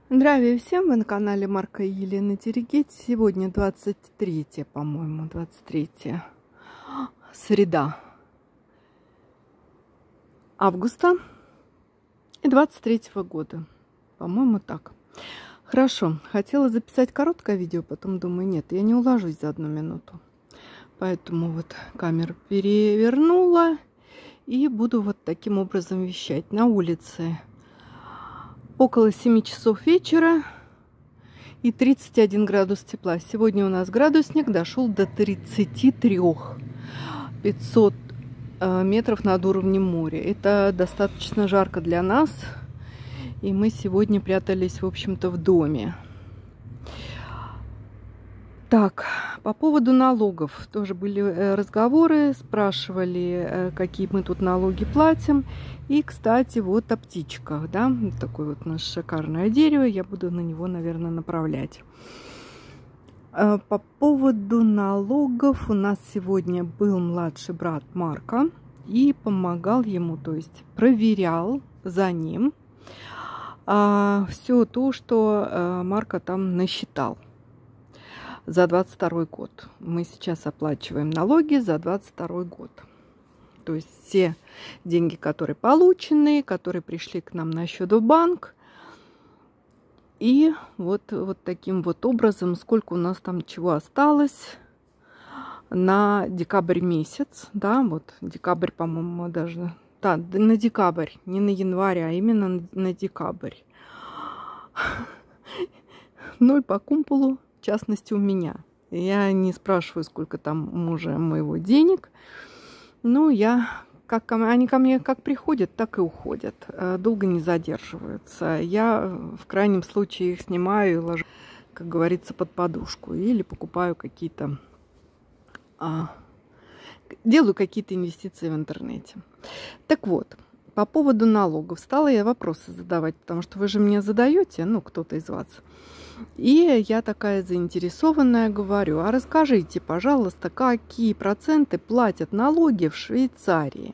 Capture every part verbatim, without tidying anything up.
Здравия всем! Вы на канале Марка и Елены Терегеть. Сегодня двадцать третье, по-моему, двадцать третье среда августа и двадцать третьего года. По-моему, так. Хорошо. Хотела записать короткое видео, потом думаю, нет, я не уложусь за одну минуту. Поэтому вот камеру перевернула и буду вот таким образом вещать. На улице около семи часов вечера и тридцать один градус тепла. Сегодня у нас градусник дошел до тридцати трёх, пятисот метров над уровнем моря. Это достаточно жарко для нас. И мы сегодня прятались, в общем-то, в доме. Так, по поводу налогов. Тоже были разговоры, спрашивали, какие мы тут налоги платим. И, кстати, вот о птичках, да, такое вот наше шикарное дерево, я буду на него, наверное, направлять. По поводу налогов у нас сегодня был младший брат Марка и помогал ему, то есть проверял за ним все то, что Марка там насчитал за двадцать второй год. Мы сейчас оплачиваем налоги за двадцать второй год. То есть все деньги, которые получены, которые пришли к нам на счет в банк. И вот, вот таким вот образом, сколько у нас там чего осталось на декабрь месяц. Да, вот декабрь, по-моему, даже. Да, на декабрь, не на январь, а именно на декабрь. Ноль по кумполу, в частности, у меня. Я не спрашиваю, сколько там мужа моего денег. Ну, я, как они ко мне как приходят, так и уходят. Долго не задерживаются. Я в крайнем случае их снимаю и ложу, как говорится, под подушку. Или покупаю какие-то... А, делаю какие-то инвестиции в интернете. Так вот, по поводу налогов. Стала я вопросы задавать, потому что вы же мне задаете, ну, кто-то из вас. И я такая заинтересованная говорю, а расскажите, пожалуйста, какие проценты платят налоги в Швейцарии?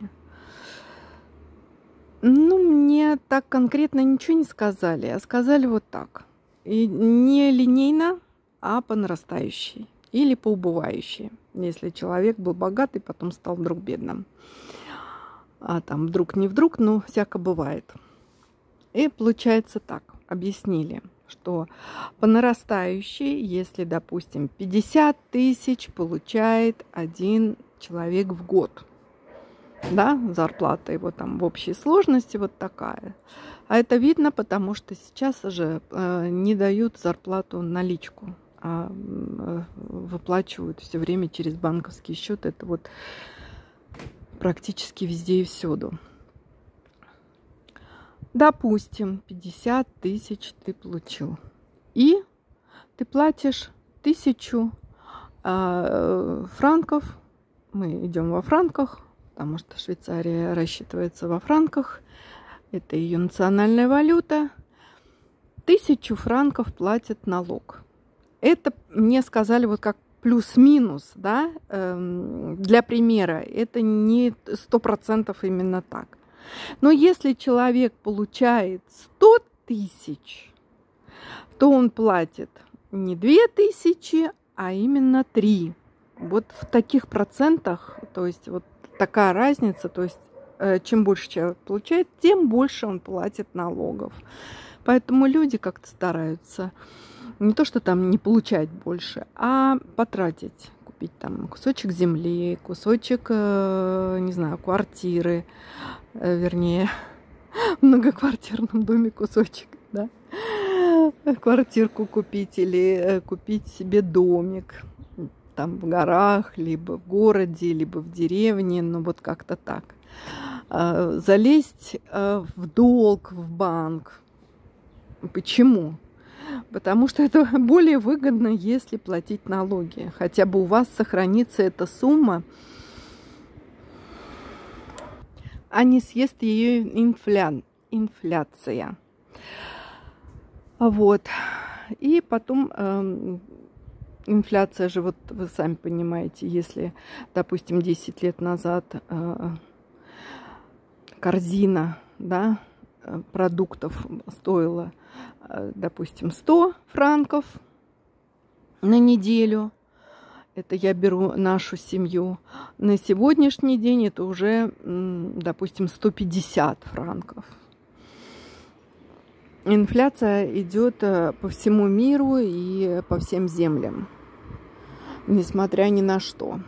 Ну, мне так конкретно ничего не сказали, а сказали вот так. И не линейно, а по нарастающей или по убывающей. Если человек был богатый, потом стал вдруг бедным. А там вдруг не вдруг, но всяко бывает. И получается так, объяснили, что по нарастающей, если, допустим, пятьдесят тысяч получает один человек в год, да, зарплата его там в общей сложности вот такая. А это видно, потому что сейчас же э, не дают зарплату наличку, а э, выплачивают все время через банковский счет. Это вот практически везде и всюду. Допустим, пятьдесят тысяч ты получил. И ты платишь тысячу э, франков. Мы идем во франках, потому что Швейцария рассчитывается во франках. Это ее национальная валюта. Тысячу франков платит налог. Это мне сказали вот как плюс-минус, да, э, для примера. Это не сто процентов именно так. Но если человек получает сто тысяч, то он платит не две тысячи, а именно три. Вот в таких процентах, то есть вот такая разница, то есть чем больше человек получает, тем больше он платит налогов. Поэтому люди как-то стараются не то, что там не получать больше, а потратить. Купить там кусочек земли, кусочек, не знаю, квартиры, вернее, в многоквартирном доме кусочек, да, квартирку купить или купить себе домик там в горах, либо в городе, либо в деревне, ну вот как-то так. Залезть в долг в банк. Почему? Потому что это более выгодно, если платить налоги. Хотя бы у вас сохранится эта сумма, а не съест ее инфля... инфляция. Вот. И потом э, инфляция же, вот вы сами понимаете, если, допустим, десять лет назад э, корзина, да, продуктов стоила допустим, сто франков на неделю. Это я беру нашу семью. На сегодняшний день это уже, допустим, сто пятьдесят франков. Инфляция идет по всему миру и по всем землям, несмотря ни на что.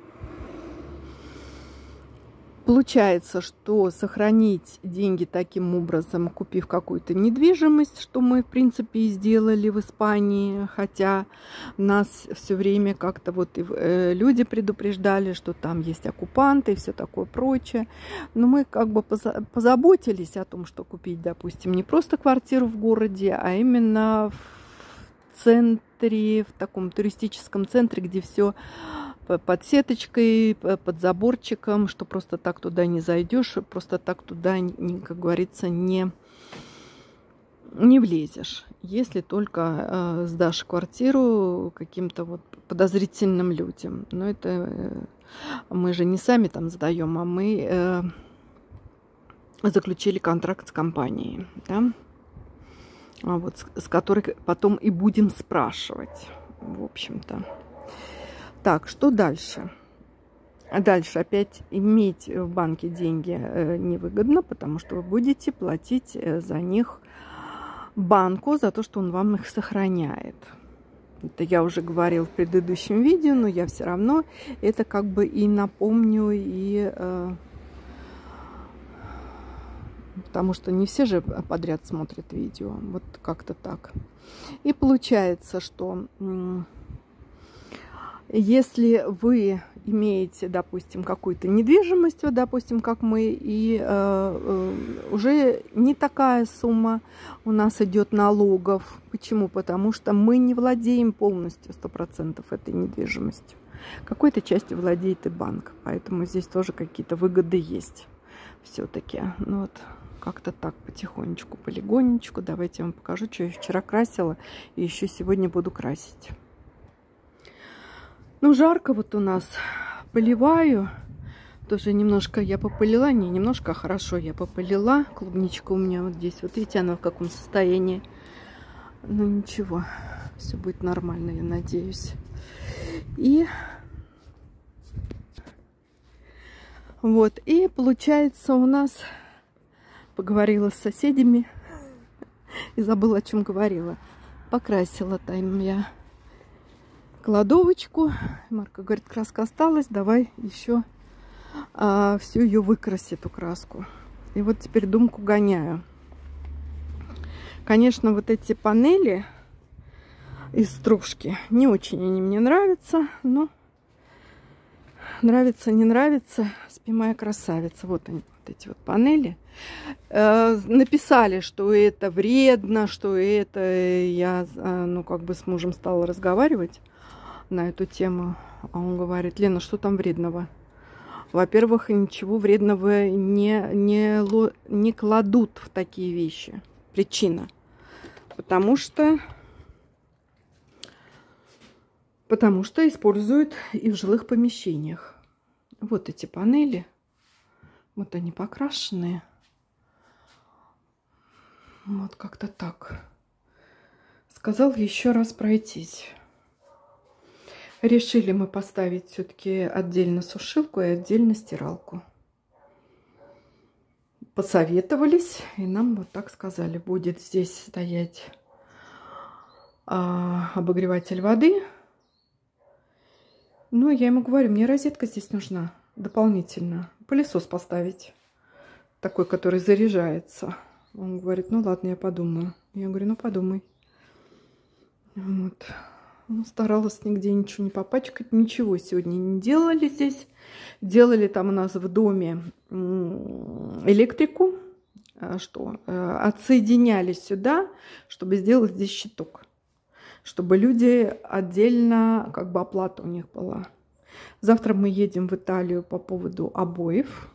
Получается, что сохранить деньги таким образом, купив какую-то недвижимость, что мы, в принципе, и сделали в Испании, хотя нас все время как-то вот и люди предупреждали, что там есть оккупанты и все такое прочее. Но мы как бы позаботились о том, что купить, допустим, не просто квартиру в городе, а именно в центре, в таком туристическом центре, где все под сеточкой, под заборчиком, что просто так туда не зайдешь, просто так туда, как говорится, не, не влезешь, если только э, сдашь квартиру каким-то вот подозрительным людям. Но это э, мы же не сами там сдаем, а мы э, заключили контракт с компанией, да? А вот, с, с которой потом и будем спрашивать, в общем-то. Так, что дальше? Дальше опять иметь в банке деньги невыгодно, потому что вы будете платить за них банку, за то, что он вам их сохраняет. Это я уже говорила в предыдущем видео, но я все равно это как бы и напомню, и потому что не все же подряд смотрят видео. Вот как-то так. И получается, что если вы имеете, допустим, какую-то недвижимость, вот, допустим, как мы, и э, э, уже не такая сумма у нас идет налогов. Почему? Потому что мы не владеем полностью сто процентов этой недвижимостью. Какой-то частью владеет и банк, поэтому здесь тоже какие-то выгоды есть все-таки. Ну вот как-то так, потихонечку, полигонечку. Давайте я вам покажу, что я вчера красила, и еще сегодня буду красить. Ну, жарко вот у нас. Поливаю. Тоже немножко я попылила. Не немножко, а хорошо я попылила. Клубничка у меня вот здесь. Вот видите, она в каком состоянии. Ну, ничего. Все будет нормально, я надеюсь. И вот. И получается у нас... Поговорила с соседями. И забыла, о чем говорила. Покрасила там я кладовочку. Марка говорит, краска осталась, давай еще а, всю ее выкрась, эту краску. И вот теперь думку гоняю. Конечно, вот эти панели из стружки, не очень они мне нравятся, но нравится, не нравится, спи моя красавица. Вот они, вот эти вот панели. Э, написали, что это вредно, что это... Я, ну, как бы с мужем стала разговаривать на эту тему. А он говорит, Лена, что там вредного? Во-первых, ничего вредного не, не, не кладут в такие вещи. Причина. Потому что... Потому что используют и в жилых помещениях. Вот эти панели. Вот они покрашенные. Вот как-то так. Сказал еще раз пройтись. Решили мы поставить все-таки отдельно сушилку и отдельно стиралку. Посоветовались, и нам вот так сказали. Будет здесь стоять а, обогреватель воды. Ну, я ему говорю, мне розетка здесь нужна дополнительно. Пылесос поставить. Такой, который заряжается. Он говорит, ну ладно, я подумаю. Я говорю, ну подумай. Вот. Ну, старалась нигде ничего не попачкать. Ничего сегодня не делали здесь. Делали там у нас в доме электрику. Что? Отсоединяли сюда, чтобы сделать здесь щиток. Чтобы люди отдельно, как бы оплата у них была. Завтра мы едем в Италию по поводу обоев.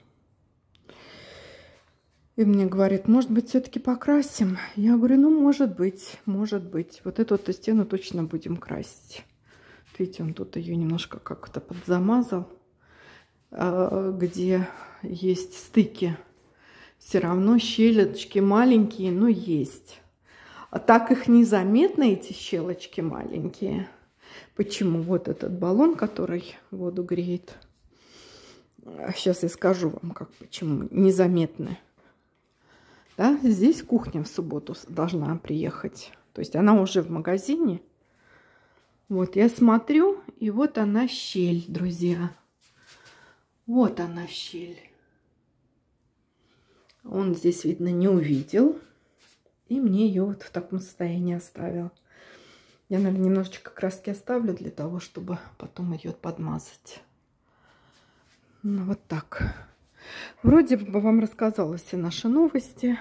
И мне говорит, может быть, все-таки покрасим? Я говорю, ну, может быть, может быть. Вот эту вот стену точно будем красить. Видите, он тут ее немножко как-то подзамазал. Где есть стыки. Все равно щелочки маленькие, но есть. А так их незаметно, эти щелочки маленькие. Почему? Вот этот баллон, который воду греет. Сейчас я скажу вам, как почему незаметно. Да? Здесь кухня в субботу должна приехать. То есть она уже в магазине. Вот я смотрю, и вот она щель, друзья. Вот она щель. Он здесь, видно, не увидел. И мне ее вот в таком состоянии оставил. Я, наверное, немножечко краски оставлю для того, чтобы потом ее подмазать. Ну, вот так. Вроде бы вам рассказала все наши новости.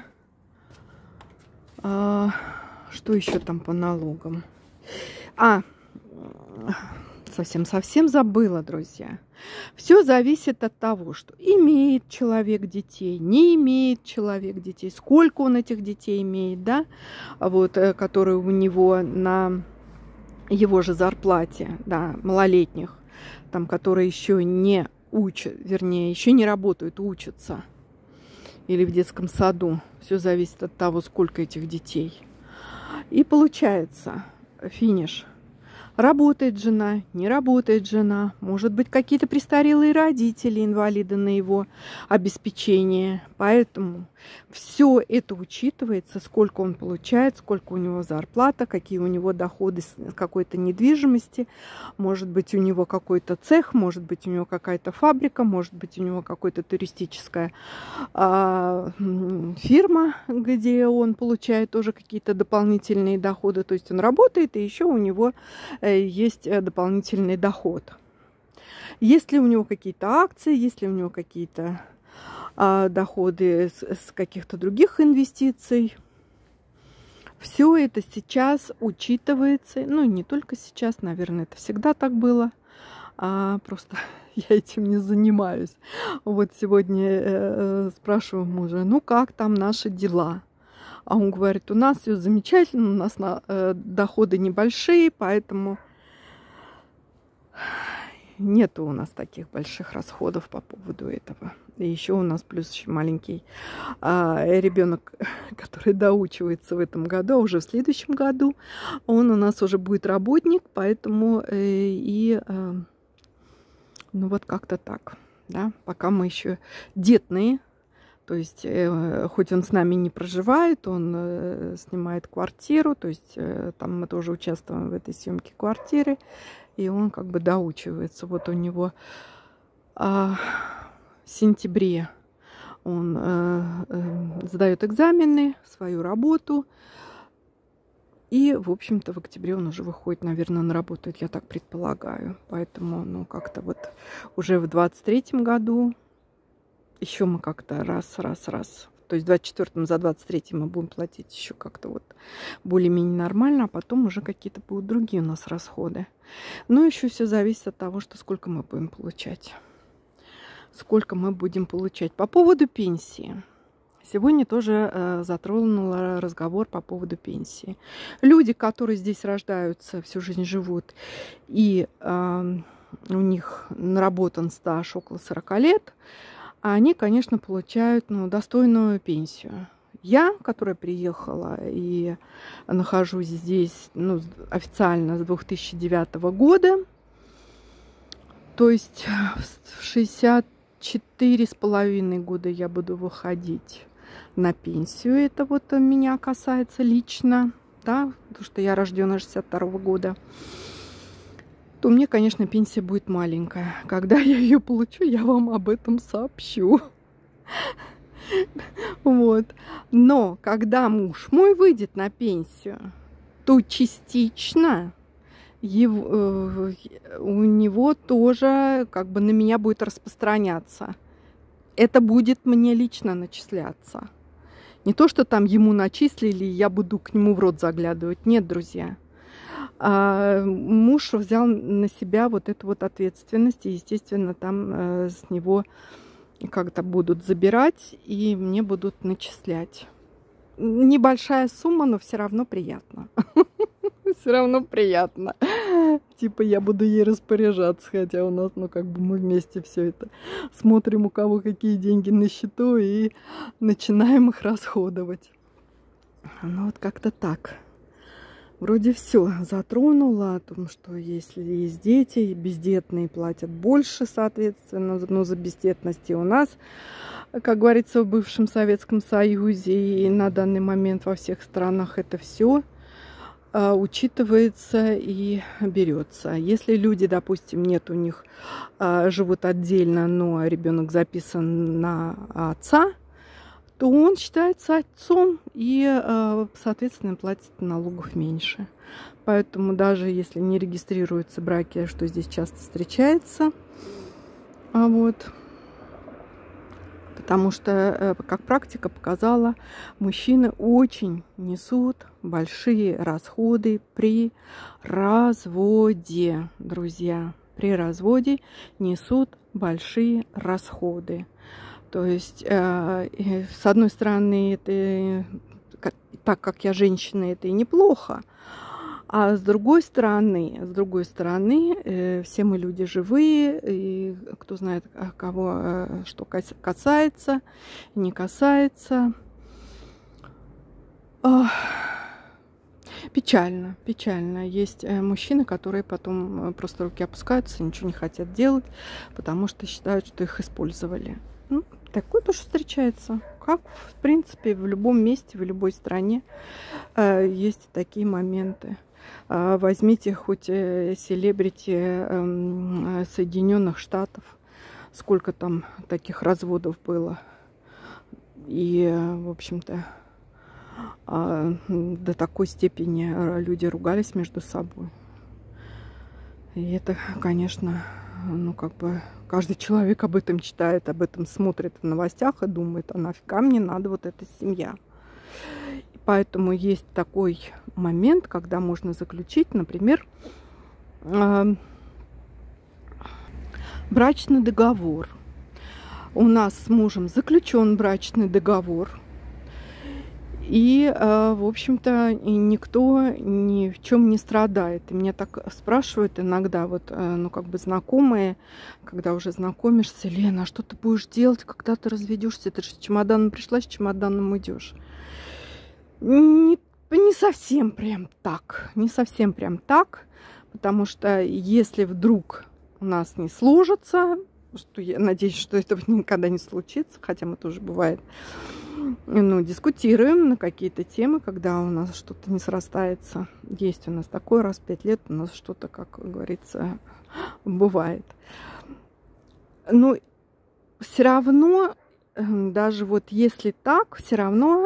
А, что еще там по налогам? А, совсем-совсем забыла, друзья. Все зависит от того, что имеет человек детей, не имеет человек детей, сколько он этих детей имеет, да, вот, которые у него на его же зарплате, да, малолетних, там, которые еще не учат, вернее, еще не работают, учатся, или в детском саду. Все зависит от того, сколько этих детей. И получается финиш. Работает жена, не работает жена. Может быть, какие-то престарелые родители, инвалиды на его обеспечение. Поэтому все это учитывается, сколько он получает, сколько у него зарплата, какие у него доходы с какой-то недвижимости. Может быть, у него какой-то цех, может быть, у него какая-то фабрика, может быть, у него какая-то туристическая а, фирма, где он получает тоже какие-то дополнительные доходы. То есть он работает, и еще у него есть дополнительный доход. Есть ли у него какие-то акции, есть ли у него какие-то а, доходы с, с каких-то других инвестиций. Все это сейчас учитывается. Ну, не только сейчас, наверное, это всегда так было. А, просто я этим не занимаюсь. Вот сегодня э, спрашиваю мужа, ну как там наши дела? А он говорит, у нас все замечательно, у нас на, э, доходы небольшие, поэтому нету у нас таких больших расходов по поводу этого. И еще у нас плюс еще маленький э, ребенок, который доучивается в этом году, а уже в следующем году он у нас уже будет работник, поэтому э, и э, ну вот как-то так, да, пока мы еще детные. То есть, э, хоть он с нами не проживает, он э, снимает квартиру, то есть э, там мы тоже участвуем в этой съемке квартиры, и он как бы доучивается. Вот у него э, в сентябре он э, э, сдает экзамены, свою работу, и, в общем-то, в октябре он уже выходит, наверное, на работу, я так предполагаю. Поэтому, ну, как-то вот уже в двадцать третьем году еще мы как-то раз, раз, раз. То есть в двадцать четвёртом за двадцать третьем мы будем платить еще как-то вот более-менее нормально, а потом уже какие-то будут другие у нас расходы. Но еще все зависит от того, что сколько мы будем получать. Сколько мы будем получать. По поводу пенсии. Сегодня тоже э, затронула разговор по поводу пенсии. Люди, которые здесь рождаются, всю жизнь живут, и э, у них наработан стаж около сорока лет, они, конечно, получают, ну, достойную пенсию. Я, которая приехала и нахожусь здесь, ну, официально с две тысячи девятого года, то есть в шестьдесят четыре с половиной года я буду выходить на пенсию. Это вот меня касается лично, да, потому что я рождена шестьдесят второго года. То мне, конечно, пенсия будет маленькая. Когда я ее получу, я вам об этом сообщу. Вот. Но когда муж мой выйдет на пенсию, то частично его, у него тоже как бы на меня будет распространяться. Это будет мне лично начисляться. Не то, что там ему начислили, и я буду к нему в рот заглядывать. Нет, друзья. А муж взял на себя вот эту вот ответственность, и, естественно, там э, с него как-то будут забирать, и мне будут начислять. Небольшая сумма, но все равно приятно. Все равно приятно. Типа я буду ей распоряжаться, хотя у нас, ну, как бы мы вместе все это смотрим, у кого какие деньги на счету, и начинаем их расходовать. Ну вот как-то так. Вроде все затронула о том, что если есть дети, бездетные платят больше, соответственно, но за бездетность и у нас, как говорится, в бывшем Советском Союзе и на данный момент во всех странах это все а, учитывается и берется. Если люди, допустим, нет у них, а, живут отдельно, но ребенок записан на отца, то он считается отцом и, соответственно, платит налогов меньше. Поэтому даже если не регистрируются браки, что здесь часто встречается, вот, потому что, как практика показала, мужчины очень несут большие расходы при разводе, друзья. При разводе несут большие расходы. То есть, э, с одной стороны, это, так как я женщина, это и неплохо. А с другой стороны, с другой стороны, э, все мы люди живые, и кто знает, кого э, что касается, не касается. Ох, печально, печально. Есть мужчины, которые потом просто руки опускаются, ничего не хотят делать, потому что считают, что их использовали. Ну, такое тоже встречается. Как, в принципе, в любом месте, в любой стране э, есть такие моменты. Э, возьмите хоть э, селебрити э, Соединенных Штатов. Сколько там таких разводов было. И, э, в общем-то, э, до такой степени люди ругались между собой. И это, конечно, ну, как бы... Каждый человек об этом читает, об этом смотрит в новостях и думает, а нафига мне надо вот эта семья. И поэтому есть такой момент, когда можно заключить, например, э, брачный договор. У нас с мужем заключен брачный договор. И, в общем-то, никто ни в чем не страдает. И меня так спрашивают иногда, вот, ну, как бы знакомые, когда уже знакомишься: Лена, а что ты будешь делать, когда ты разведешься? Ты же с чемоданом пришла, с чемоданом уйдешь. Не, не совсем прям так, не совсем прям так, потому что если вдруг у нас не сложится, что я надеюсь, что этого никогда не случится, хотя мы тоже бывает, ну, дискутируем на какие-то темы, когда у нас что-то не срастается. Есть у нас такой раз в пять лет, у нас что-то, как говорится, бывает. Но все равно, даже вот если так, все равно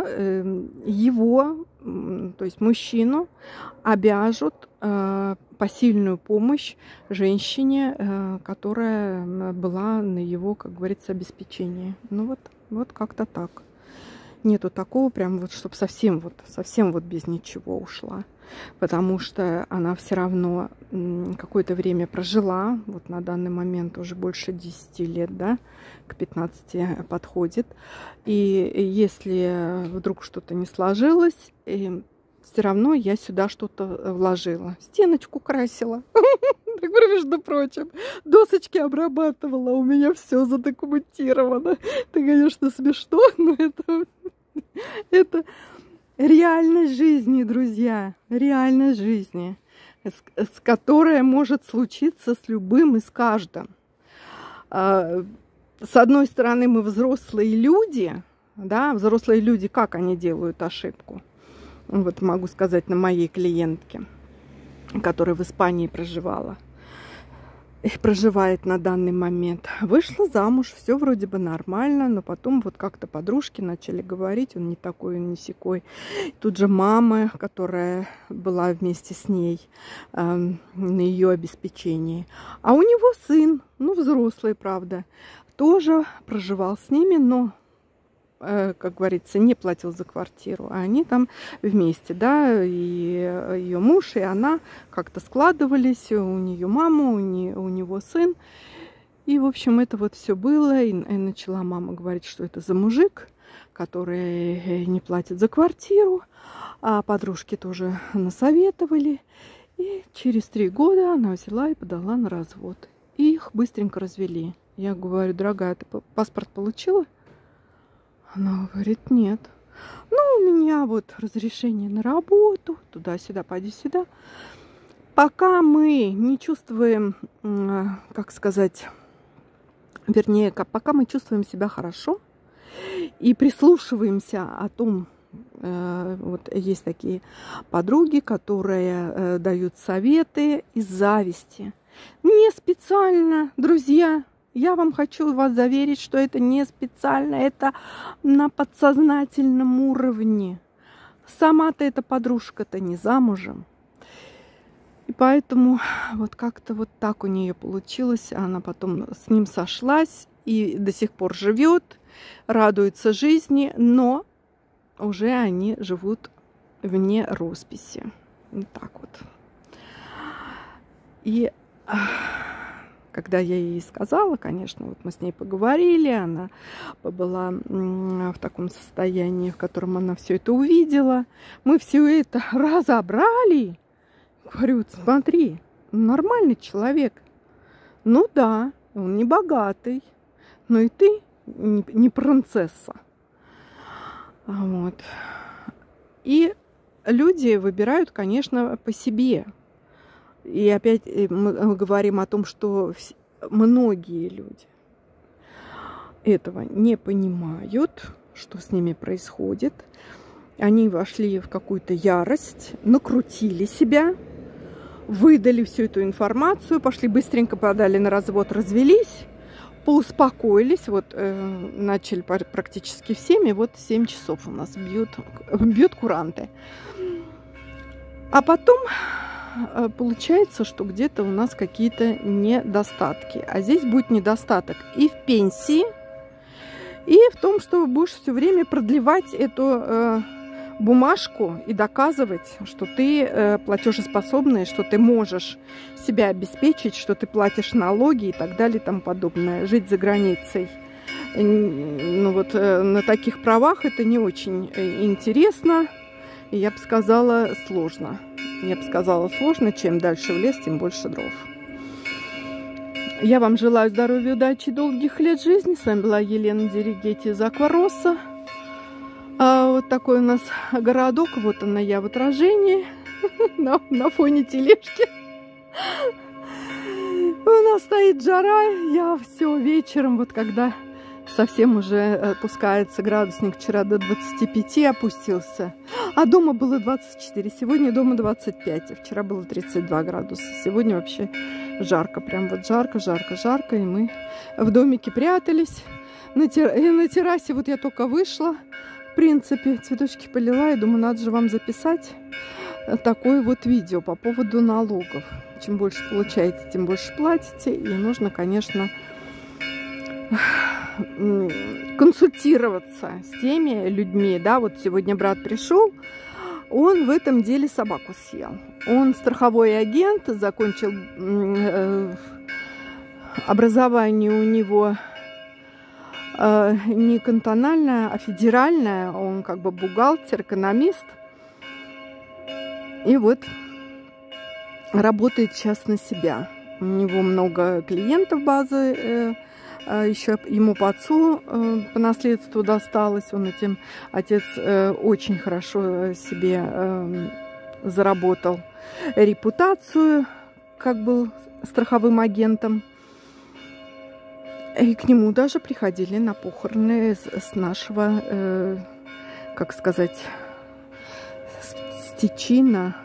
его, то есть мужчину, обяжут посильную помощь женщине, которая была на его, как говорится, обеспечении. Ну вот, вот как-то так. Нету такого прям вот, чтобы совсем вот, совсем вот без ничего ушла. Потому что она все равно какое-то время прожила. Вот на данный момент уже больше десяти лет, да, к пятнадцати подходит. И если вдруг что-то не сложилось, все равно я сюда что-то вложила. Стеночку красила. Так, между прочим, досочки обрабатывала, у меня все задокументировано. Это, конечно, смешно, но это, это реальность жизни, друзья. Реальность жизни, с, с которой может случиться с любым и с каждым. С одной стороны, мы взрослые люди, да, взрослые люди, как они делают ошибку? Вот могу сказать на моей клиентке, которая в Испании проживала. И проживает на данный момент. Вышла замуж, все вроде бы нормально, но потом вот как-то подружки начали говорить, он не такой, он не сякой. Тут же мама, которая была вместе с ней э, на ее обеспечении. А у него сын, ну взрослый, правда, тоже проживал с ними, но, э, как говорится, не платил за квартиру. А они там вместе, да, и ее муж, и она как-то складывались, у нее мама, у, не, у него сын. И, в общем, это вот все было. И, и начала мама говорить, что это за мужик, который не платит за квартиру. А подружки тоже насоветовали. И через три года она взяла и подала на развод. И их быстренько развели. Я говорю: дорогая, ты паспорт получила? Она говорит: нет. Ну, у меня вот разрешение на работу, туда-сюда, пойди сюда. Пока мы не чувствуем, как сказать, вернее, пока мы чувствуем себя хорошо и прислушиваемся о том, вот есть такие подруги, которые дают советы из зависти. Не специально, друзья. Я вам хочу вас заверить, что это не специально, это на подсознательном уровне. Сама-то эта подружка-то не замужем. И поэтому вот как-то вот так у нее получилось. Она потом с ним сошлась и до сих пор живет, радуется жизни, но уже они живут вне росписи. Вот так вот. И когда я ей сказала, конечно, вот мы с ней поговорили, она была в таком состоянии, в котором она все это увидела. Мы все это разобрали. Говорю, смотри, нормальный человек. Ну да, он не богатый, но и ты не принцесса. Вот. И люди выбирают, конечно, по себе. И опять мы говорим о том, что многие люди этого не понимают, что с ними происходит. Они вошли в какую-то ярость, накрутили себя, выдали всю эту информацию, пошли быстренько, подали на развод, развелись, поуспокоились. Вот э, начали практически в семь, и вот семь часов у нас бьют, бьют куранты. А потом получается, что где-то у нас какие-то недостатки. А здесь будет недостаток и в пенсии, и в том, что будешь все время продлевать эту э, бумажку и доказывать, что ты э, платежеспособный, что ты можешь себя обеспечить, что ты платишь налоги и так далее и тому подобное. Жить за границей. Ну вот э, на таких правах это не очень интересно. И я бы сказала, сложно. Я бы сказала, сложно. Чем дальше в лес, тем больше дров. Я вам желаю здоровья, удачи, долгих лет жизни. С вами была Елена Деригетти из Аквароса. А вот такой у нас городок. Вот она я в отражении на, на фоне тележки. У нас стоит жара. Я все вечером, вот когда совсем уже опускается градусник, вчера до двадцати пяти опустился, а дома было двадцать четыре, сегодня дома двадцать пять, а вчера было тридцать два градуса. Сегодня вообще жарко, прям вот жарко, жарко, жарко, и мы в домике прятались. На, тер... и на террасе вот я только вышла, в принципе, цветочки полила, и думаю, надо же вам записать такое вот видео по поводу налогов. Чем больше получаете, тем больше платите, и нужно, конечно, консультироваться с теми людьми, да, вот сегодня брат пришел, он в этом деле собаку съел. Он страховой агент, закончил э, образование у него э, не кантональное, а федеральное, он как бы бухгалтер, экономист, и вот работает сейчас на себя. У него много клиентов базы, э, еще ему по отцу э, по наследству досталось. Он этим, отец, э, очень хорошо себе э, заработал репутацию, как был страховым агентом. И к нему даже приходили на похороны с, с нашего, э, как сказать, с Тичина,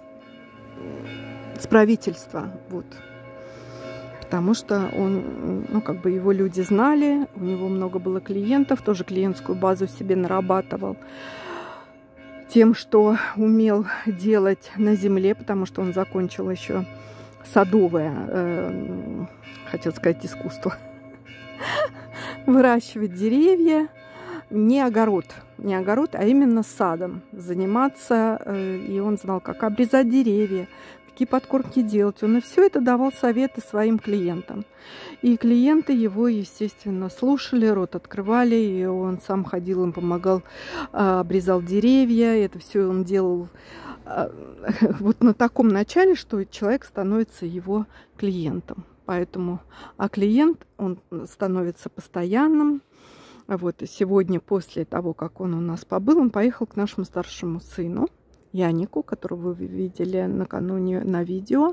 с правительства, вот. Потому что он, ну, как бы его люди знали, у него много было клиентов, тоже клиентскую базу себе нарабатывал тем, что умел делать на земле, потому что он закончил еще садовое, э, хотел сказать, искусство. Выращивать деревья, не огород, не огород, а именно садом заниматься. Э, и он знал, как обрезать деревья, какие подкормки делать. Он и все это давал советы своим клиентам. И клиенты его, естественно, слушали, рот открывали, и он сам ходил, им помогал, обрезал деревья. Это все он делал вот на таком начале, что человек становится его клиентом. Поэтому, а клиент, он становится постоянным. Вот, и сегодня, после того, как он у нас побыл, он поехал к нашему старшему сыну, Янику, которого вы видели накануне на видео.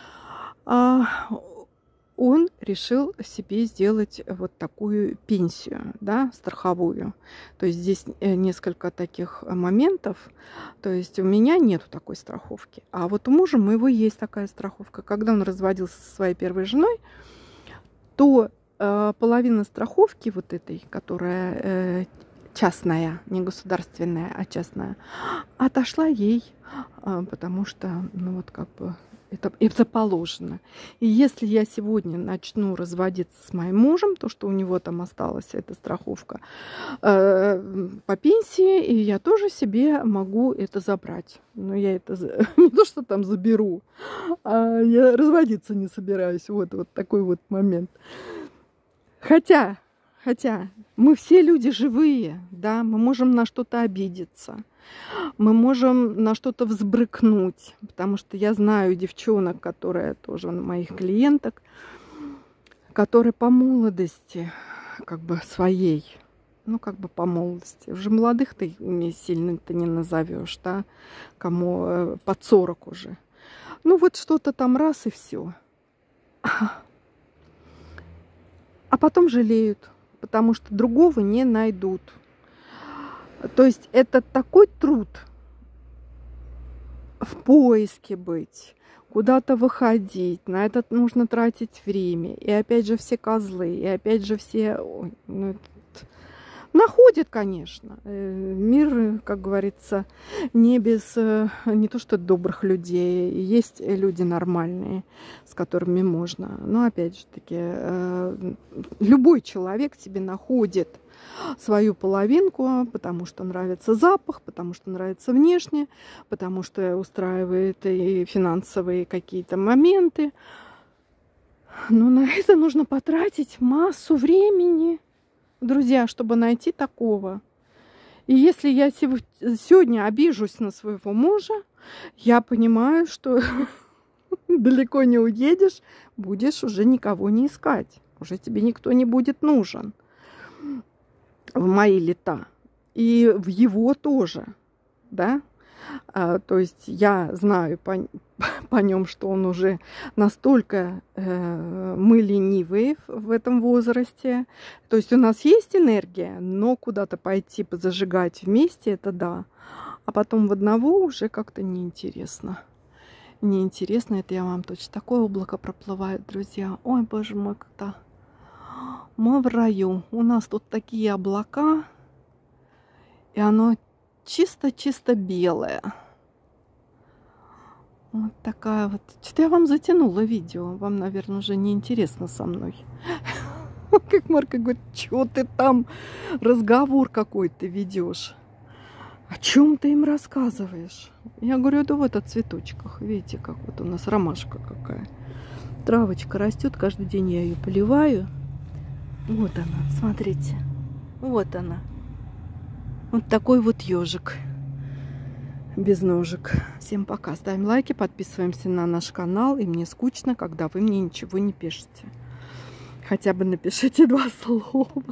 Он решил себе сделать вот такую пенсию, да, страховую. То есть здесь несколько таких моментов. То есть у меня нету такой страховки. А вот у мужа моего есть такая страховка. Когда он разводился со своей первой женой, то э, половина страховки вот этой, которая э, частная, не государственная, а частная, отошла ей, э, потому что, ну вот как бы... Это, это положено. И если я сегодня начну разводиться с моим мужем, то, что у него там осталась эта страховка э, по пенсии, и я тоже себе могу это забрать. Но я это не то, что там заберу, а я разводиться не собираюсь. Вот, вот такой вот момент. Хотя, хотя мы все люди живые, да, мы можем на что-то обидеться. Мы можем на что-то взбрыкнуть, потому что я знаю девчонок, которые тоже моих клиенток, которые по молодости, как бы своей, ну как бы по молодости, уже молодых ты сильно-то не назовешь, да, кому под сорок уже. Ну вот что-то там раз и все. А потом жалеют, потому что другого не найдут. То есть это такой труд в поиске быть, куда-то выходить, на это нужно тратить время. И опять же все козлы, и опять же все... Ой, ну, это... Находят, конечно. Мир, как говорится, не без... Не то что добрых людей. Есть люди нормальные, с которыми можно. Но опять же таки, любой человек себе находит свою половинку, потому что нравится запах, потому что нравится внешне, потому что устраивает и финансовые какие-то моменты. Но на это нужно потратить массу времени, друзья, чтобы найти такого. И если я сегодня обижусь на своего мужа, я понимаю, что далеко не уедешь, будешь уже никого не искать. Уже тебе никто не будет нужен в мои лета. И в его тоже, да. А, то есть я знаю по, по нем, что он уже настолько э, мы ленивые в этом возрасте. То есть у нас есть энергия, но куда-то пойти позажигать вместе, это да. А потом в одного уже как-то неинтересно. Неинтересно, это я вам точно. Такое облако проплывает, друзья. Ой, боже мой, как-то... Мы в раю. У нас тут такие облака, и оно чисто-чисто белое. Вот такая вот. Что-то я вам затянула видео. Вам, наверное, уже не интересно со мной. Как Марка говорит, что ты там разговор какой-то ведешь? О чем ты им рассказываешь? Я говорю, да вот о цветочках. Видите, как вот у нас ромашка какая. Травочка растет, каждый день я ее поливаю. Вот она, смотрите. Вот она. Вот такой вот ежик. Без ножек. Всем пока. Ставим лайки, подписываемся на наш канал. И мне скучно, когда вы мне ничего не пишете. Хотя бы напишите два слова.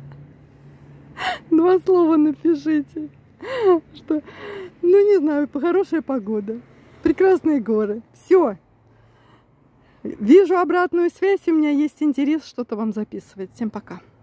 Два слова напишите. Что? Ну, не знаю, хорошая погода. Прекрасные горы. Все. Вижу обратную связь, у меня есть интерес что-то вам записывать. Всем пока.